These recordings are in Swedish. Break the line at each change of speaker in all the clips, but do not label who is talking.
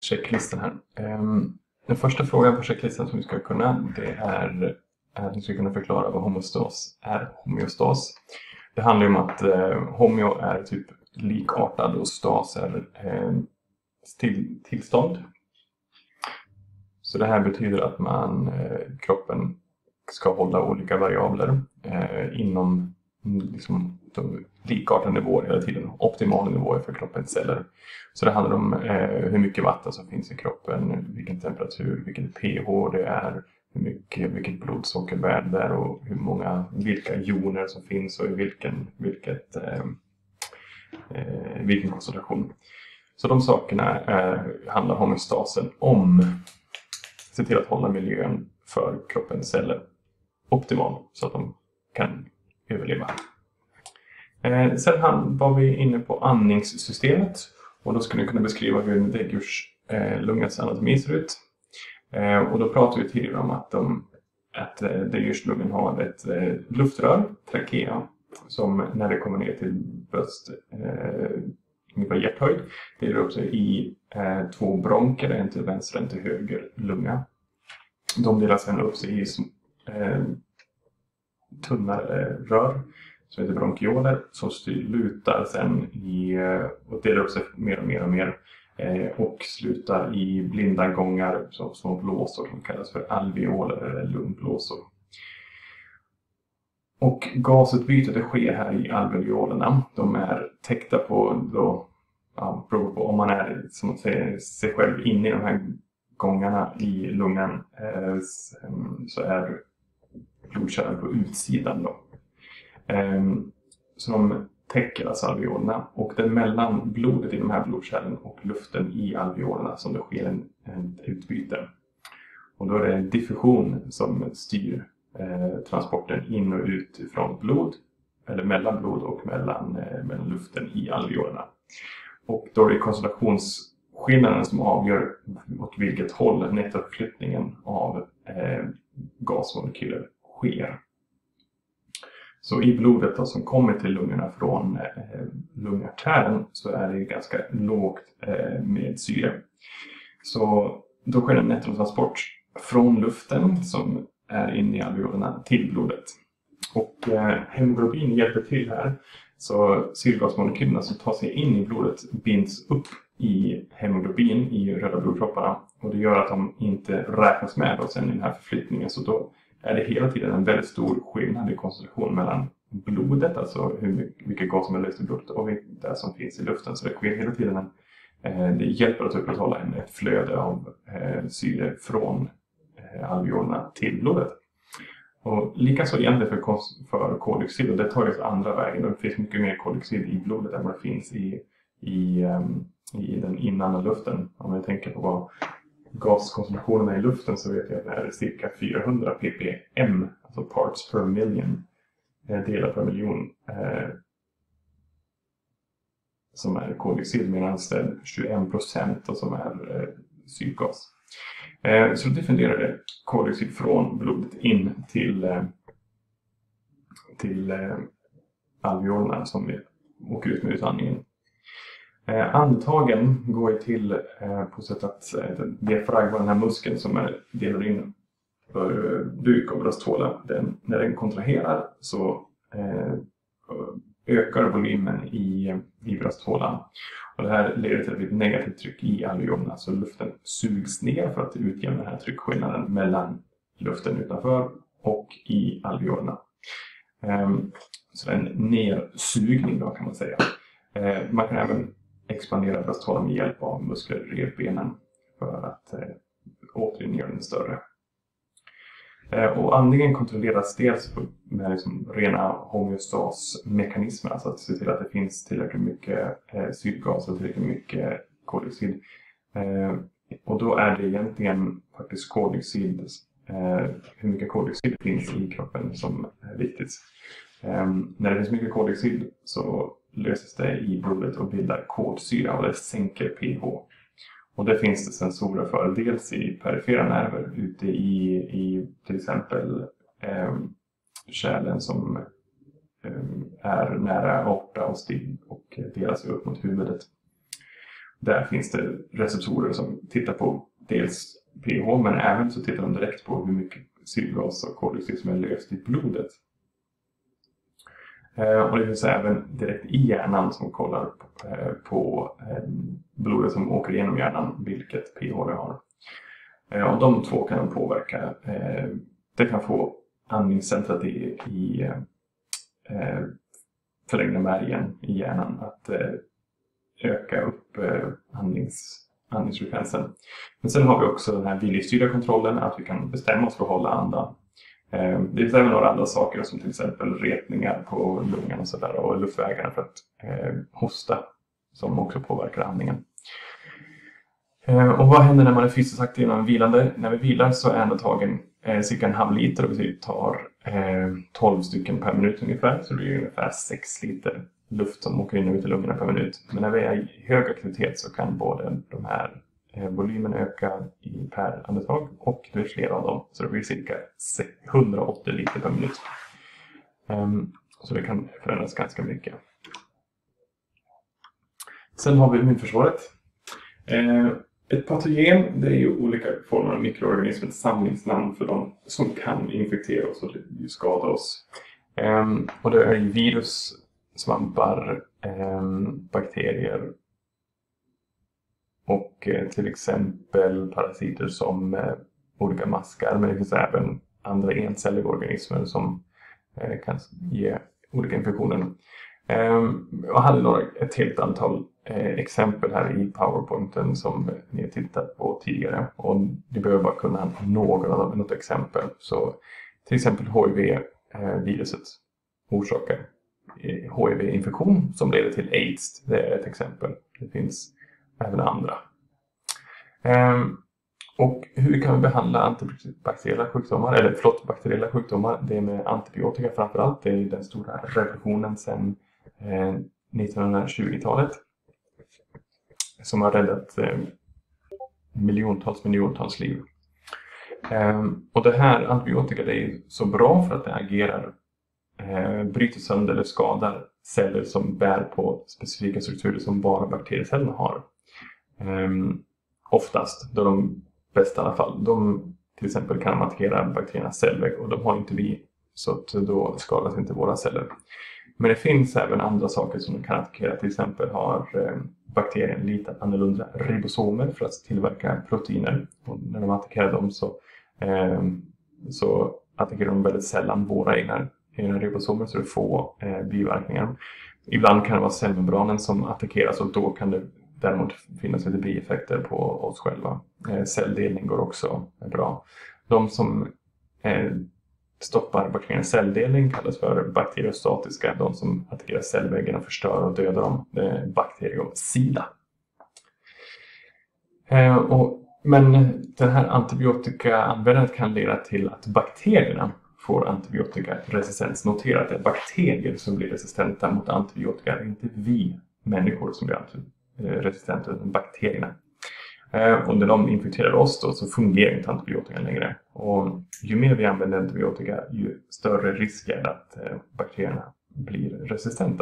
checklistan här. Den första frågan på checklistan som vi ska kunna, det är att vi ska kunna förklara vad homostas är. Homeostas. Det handlar om att homeo är typ likartad och stas är tillstånd. Så det här betyder att kroppen ska hålla olika variabler inom liksom, de likartade nivåer hela tiden. Optimala nivåer för kroppens celler. Så det handlar om hur mycket vatten som finns i kroppen, vilken temperatur, vilket pH det är, vilket blodsockervärde det är och vilka joner som finns och i vilken koncentration. Så de sakerna handlar homeostasen om. Se till att hålla miljön för kroppens celler optimal så att de kan överleva. Sen var vi inne på andningssystemet och då skulle vi kunna beskriva hur en däggdjurslungas anatomi ser ut. Och då pratade vi tidigare om att däggdjurslungan har ett luftrör, trakea, som när det kommer ner till bröst, ungefär hjärthöjd, delar upp sig i två bronker, en till vänster och en till höger lunga. De delar sedan upp sig i tunnare rör som heter bronkioler som lutar sen och delar upp sig mer och mer och mer och slutar i blinda gångar som små blåsor som kallas för alveoler eller lungblåsor. Och gasutbytet sker här i alveolerna. De är täckta på beror på om man är som att säga sig själv inne i de här gångarna i lungan så är blodkärlen på utsidan då. Så de täcker alltså alveolerna och det är mellan blodet i de här blodkärlen och luften i alveolerna som det sker en utbyte. Och då är det en diffusion som styr transporten in och ut från blod eller mellan blod och mellan luften i alveolerna. Och då är det koncentrationsskillnaden som avgör åt vilket håll nettoförflyttningen av gasmolekyler sker. Så i blodet då, som kommer till lungorna från lungartären så är det ganska lågt med syre. Så då sker en nettotransport från luften som är inne i alveolerna till blodet. Och hemoglobin hjälper till här. Så syrgasmolekylerna som tar sig in i blodet binds upp i hemoglobin i röda blodkropparna. Och det gör att de inte räknas med och sen i den här förflyttningen. Så då är det hela tiden en väldigt stor skillnad i koncentration mellan blodet, alltså mycket gas som är löst i blodet och det som finns i luften. Så det sker hela tiden det hjälper att upprätthålla ett flöde av syre från alveolerna till blodet. Och likaså egentligen för koldioxid, och det tar ju andra vägen. Det finns mycket mer koldioxid i blodet än vad det finns i den inandade luften. Om jag tänker på vad gaskoncentrationen är i luften så vet jag att det är cirka 400 ppm, alltså parts per million, delar per miljon, som är koldioxid, medan det är 21% som är syrgas. Så diffunderar koldioxid från blodet in till alveolerna som vi åker ut med utandningen. Andetagen går till på sätt att diafragma, den här muskeln som delar in för buk och brösthåla, när den kontraherar så ökar volymen i brösthålan. Och det här leder till ett negativt tryck i alveolerna, så luften sugs ner för att utjämna den här tryckskillnaden mellan luften utanför och i alveolerna. Så det är en nersugning då, kan man säga. Man kan även expandera brösthålan med hjälp av muskler i revbenen för att återigen göra den större. Och andningen kontrolleras dels med liksom rena homeostasmekanismer, alltså att se till att det finns tillräckligt mycket syrgas och tillräckligt mycket koldioxid. Och då är det egentligen faktiskt koldioxid, hur mycket koldioxid det finns i kroppen som är viktigt. När det finns mycket koldioxid så löses det i blodet och bildar kolsyra och det sänker pH. Och det finns det sensorer för, dels i perifera nerver ute i till exempel kärlen som är nära aorta och stig och delas upp mot huvudet. Där finns det receptorer som tittar på dels pH, men även så tittar de direkt på hur mycket syrgas och koldioxid som är löst i blodet. Och det finns även direkt i hjärnan som kollar på blodet som åker igenom hjärnan, vilket pH det har. Och de två kan påverka. Det kan få andningscentrat i förlängda märgen i hjärnan att öka upp andningsfrekvensen. Men sen har vi också den här viljestyrda kontrollen, att vi kan bestämma oss för att hålla andan. Det finns även några andra saker som till exempel retningar på lungan och sådär, och luftvägarna för att hosta, som också påverkar andningen. Och vad händer när man är fysiskt aktiv och vilande? När vi vilar så är andetagen cirka en halv liter, och vi tar 12 stycken per minut ungefär, så det är ungefär 6 liter luft som åker in och ut i lungorna per minut. Men när vi är i hög aktivitet så kan både de här volymen öka per andetag, och det är flera av dem, så det blir cirka 180 liter per minut. Så det kan förändras ganska mycket. Sen har vi immunförsvaret. Ett patogen, det är ju olika former av mikroorganismer, ett samlingsnamn för dem som kan infektera oss och skada oss. Och det är ju virus, svampar, bakterier och till exempel parasiter som olika maskar. Men det finns även andra encelliga organismer som kan ge olika infektioner. Jag hade ett helt antal exempel här i PowerPointen som ni har tittat på tidigare, och ni behöver bara kunna något exempel. Så till exempel HIV-viruset orsakar HIV-infektion som leder till AIDS. Det är ett exempel. Det finns även andra. Och hur kan vi behandla antibakteriella sjukdomar, bakteriella sjukdomar? Det är med antibiotika framförallt. Det är den stora revolutionen sedan 1920-talet som har räddat miljontals liv. Och det här antibiotika, det är så bra för att det agerar, bryter sönder eller skadar celler som bär på specifika strukturer som bara bakteriecellerna har. Oftast, då de bästa i alla fall. De till exempel kan attackera bakteriernas cellvägg, och de har inte vi, så att då skadas inte våra celler. Men det finns även andra saker som de kan attackera. Till exempel har bakterien lite annorlunda ribosomer för att tillverka proteiner. Och när de attackerar dem så attackerar de väldigt sällan våra egna ribosomer, så det får biverkningar. Ibland kan det vara cellmembranen som attackeras, och då kan det däremot finnas lite bieffekter på oss själva. Celldelning går också bra. De som stoppar bakteriernas celldelning kallas för bakteriostatiska. De som attackerar cellväggen och förstör och dödar dem, det är bakteriocida. Men den här antibiotikaanvändandet kan leda till att bakterierna får antibiotikaresistens. Notera att det är bakterier som blir resistenta mot antibiotika. Det är inte vi människor som blir resistenta utan bakterierna. Och när de infekterar oss då, så fungerar inte antibiotika längre. Och ju mer vi använder antibiotika, ju större risk är det att bakterierna blir resistenta.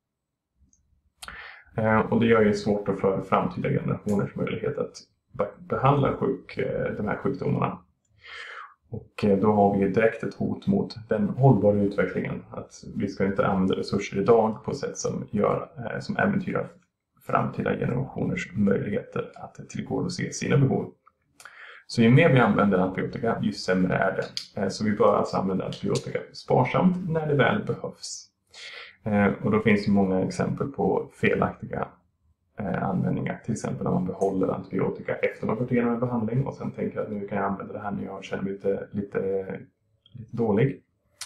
Och det gör ju svårt för framtida generationers möjlighet att behandla de här sjukdomarna. Och då har vi direkt ett hot mot den hållbara utvecklingen. Att vi ska inte använda resurser idag på sätt som äventyrar framtida generationers möjligheter att tillgodose sina behov. Så ju mer vi använder antibiotika, ju sämre är det. Så vi bör alltså använda antibiotika sparsamt när det väl behövs. Och då finns det många exempel på felaktiga användningar. Till exempel om man behåller antibiotika efter man gått igenom en behandling och sen tänker att nu kan jag använda det här när jag känner mig lite dålig.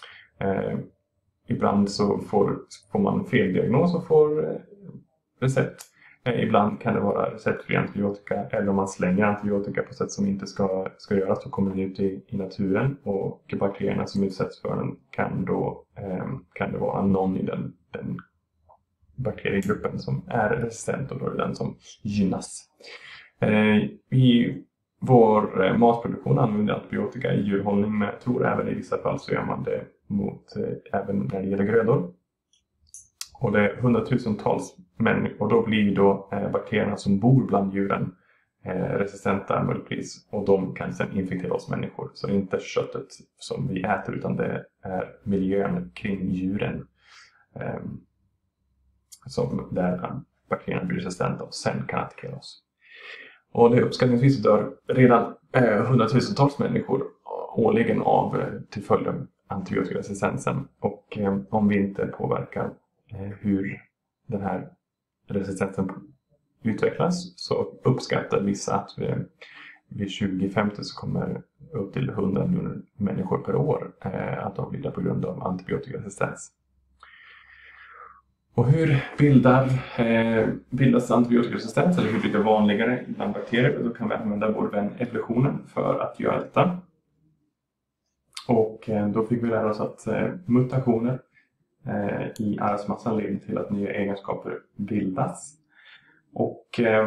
Ibland så får man fel diagnos och får recept. Ibland kan det vara receptfri antibiotika, eller om man slänger antibiotika på sätt som inte ska göras, så kommer det ut i naturen, och bakterierna som utsätts för den kan det vara någon i den bakteriegruppen som är resistent, och då är det den som gynnas. I vår matproduktion använder antibiotika i djurhållning, men jag tror även i vissa fall så gör man det även när det gäller grödor. Och det är hundratusentals människor, och då blir då bakterierna som bor bland djuren resistenta multiplis, och de kan sedan infektera oss människor. Så det är inte köttet som vi äter, utan det är miljön kring djuren som där bakterierna blir resistenta och sen kan attackera oss. Och det uppskattningsvis dör redan hundratusentals människor årligen till följd av antibiotikaresistensen. Och om vi inte påverkar hur den här resistensen utvecklas, så uppskattar vissa att vid 2050 så kommer upp till 100 miljoner människor per år att avlida på grund av antibiotikaresistens. Och hur bildas antibiotikaresistens, eller hur blir det vanligare bland bakterier? Då kan vi använda vår vän evolutionen för att göra detta. Och då fick vi lära oss att mutationer i arvsmassan leder till att nya egenskaper bildas. Och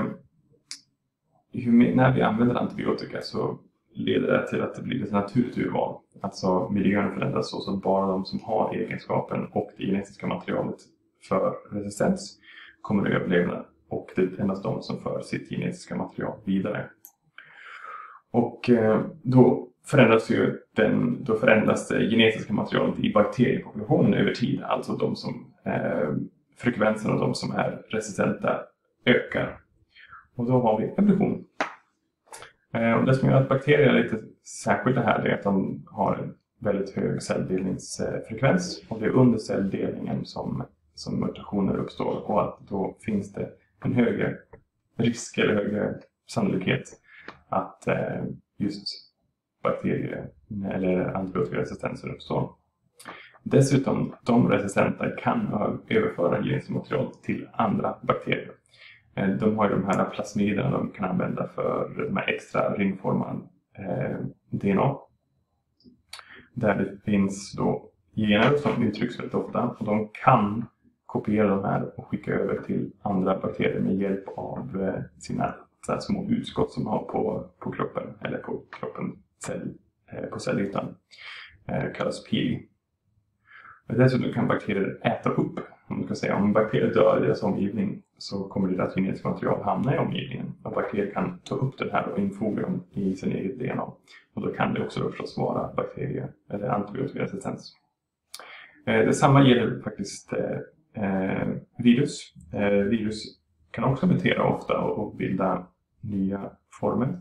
när vi använder antibiotika så leder det till att det blir ett naturligt urval. Alltså miljön förändras så att bara de som har egenskapen och det genetiska materialet för resistens kommer att överleva, och det är endast de som för sitt genetiska material vidare. Och då förändras det genetiska materialet i bakteriepopulationen över tid. Alltså frekvensen av de som är resistenta ökar. Och då har vi evolution. Och det som gör att bakterier är lite särskilt det här är att de har en väldigt hög celldelningsfrekvens. Och det är under celldelningen som mutationer uppstår, och att då finns det en högre risk eller högre sannolikhet att just bakterier eller antibiotikaresistenser uppstår. Dessutom, de resistenta kan överföra genetiskt material till andra bakterier. De har ju de här plasmiderna de kan använda för de här extra ringformade DNA. Där det finns då gener som uttrycks väldigt ofta, och de kan kopiera de här och skicka över till andra bakterier med hjälp av sina små utskott som har på kroppen, eller på kroppen på cellytan. Kallas pili. Dessutom kan bakterier äta upp. Om bakterier dör i deras omgivning så kommer deras genetiska material hamna i omgivningen. Och bakterier kan ta upp det här och infoga dem i sin egen DNA. Och då kan det också förstås vara bakterier eller antibiotikaresistens. Detsamma gäller faktiskt virus. Virus kan också mutera ofta och bilda nya former.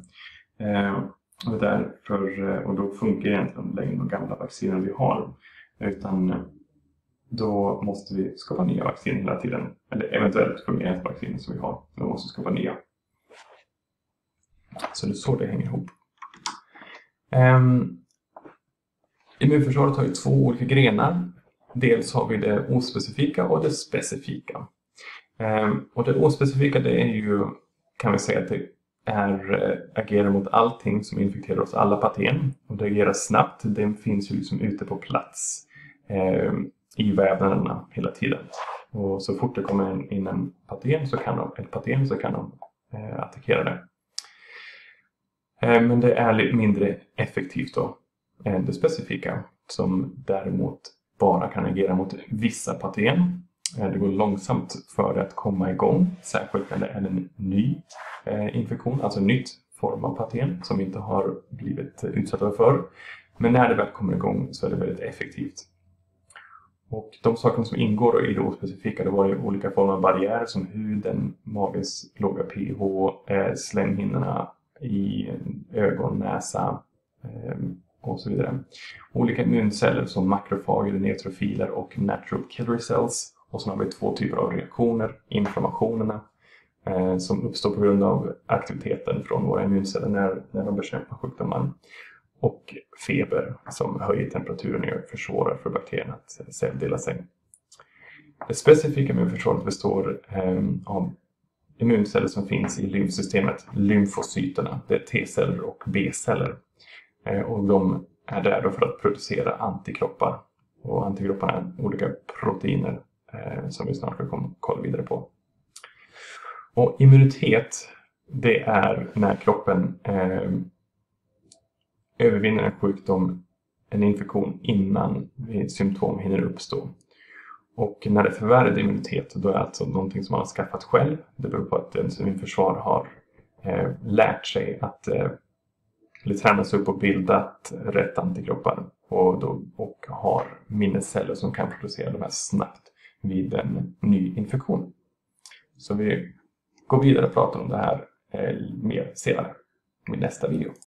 Och då funkar egentligen längre de gamla vacciner vi har. Utan då måste vi skapa nya vacciner hela tiden. Eller eventuellt fungerande vacciner som vi har. Då måste vi skapa nya. Så det är så det hänger ihop. Immunförsvaret har ju två olika grenar. Dels har vi det ospecifika och det specifika. Och det ospecifika, det är ju, kan vi säga att det agerar mot allting som infekterar oss, alla patogen. Och det agerar snabbt. Den finns ju liksom ute på plats i vävnaderna hela tiden. Och så fort det kommer in en patogen så kan de attackera det. Men det är lite mindre effektivt då än det specifika, som däremot bara kan agera mot vissa patogen. Det går långsamt för att komma igång, särskilt när det är en ny infektion, alltså en nytt form av patogen som vi inte har blivit utsatta för. Men när det väl kommer igång så är det väldigt effektivt. Och de saker som ingår i det ospecifika, det var ju olika former av barriärer som huden, magens låga pH, slemhinnorna i ögon, näsa och så vidare. Olika immunceller som makrofager, neutrofiler och natural killer cells. Och så har vi två typer av reaktioner, inflammationerna som uppstår på grund av aktiviteten från våra immunceller när de bekämpar sjukdomar. Och feber som höjer temperaturen och försvårar för bakterierna att celldela sig. Det specifika immunförsvaret består av immunceller som finns i lymfsystemet, lymfocyterna. Det är T-celler och B-celler. Och de är där då för att producera antikroppar. Och antikropparna är olika proteiner som vi snart ska kolla vidare på. Och immunitet, det är när kroppen övervinner en sjukdom, en infektion, innan symptom hinner uppstå. Och när det är förvärrad immunitet, då är det alltså någonting som man har skaffat själv. Det beror på att ens immunförsvar har lärt sig att eller tränas upp och bildat rätt antikroppar och har minnesceller som kan producera de här snabbt vid en ny infektion. Så vi går vidare och pratar om det här mer senare i nästa video.